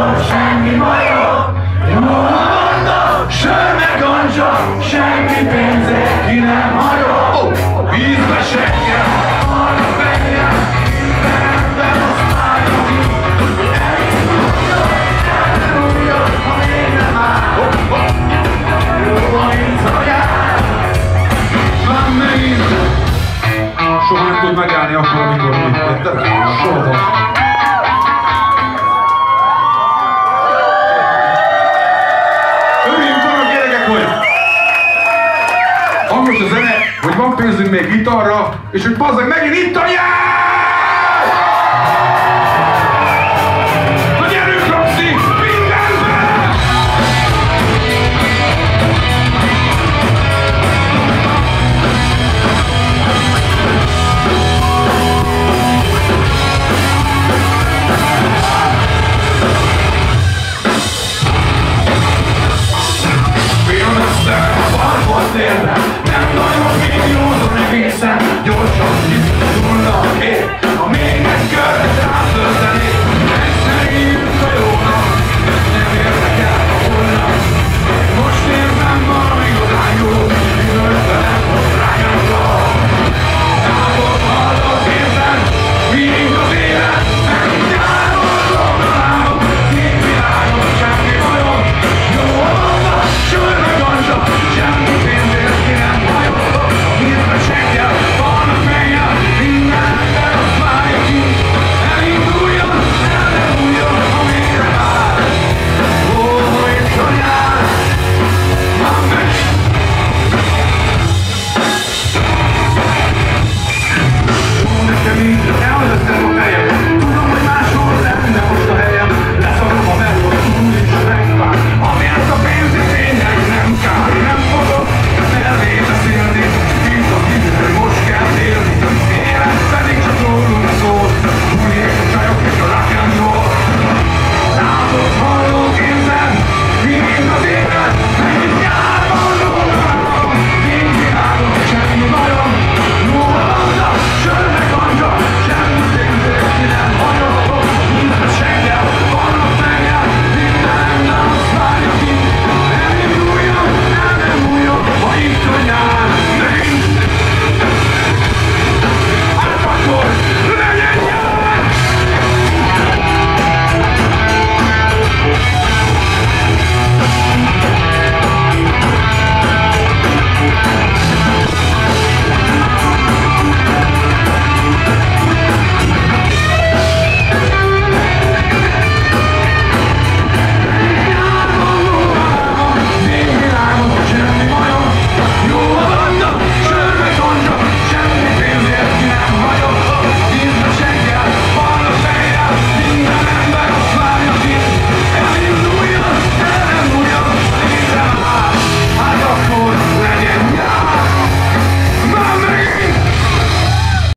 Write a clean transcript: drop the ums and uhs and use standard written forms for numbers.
semmi majom, jól mondom, sör meg ganja, semmi pénze, ki nem hagyom. A vízbe seggel, arra fejjel, mindenben osztályom. Elinduljon, ha én nem állom. Jó a incaját, van megint. Soha nem tud megállni akkor, amikor mit tettem. Soha. Örüljünk annak, gyerekek, hogy hangos a zene, hogy van pénzünk még gitarra, és hogy bazzeg megint itt a jár!